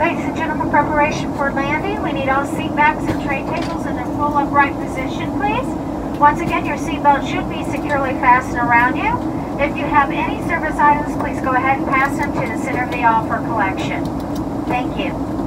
Ladies and gentlemen, preparation for landing. We need all seat backs and tray tables in their full upright position, please. Once again, your seatbelt should be securely fastened around you. If you have any service items, please go ahead and pass them to the center of the aisle for collection. Thank you.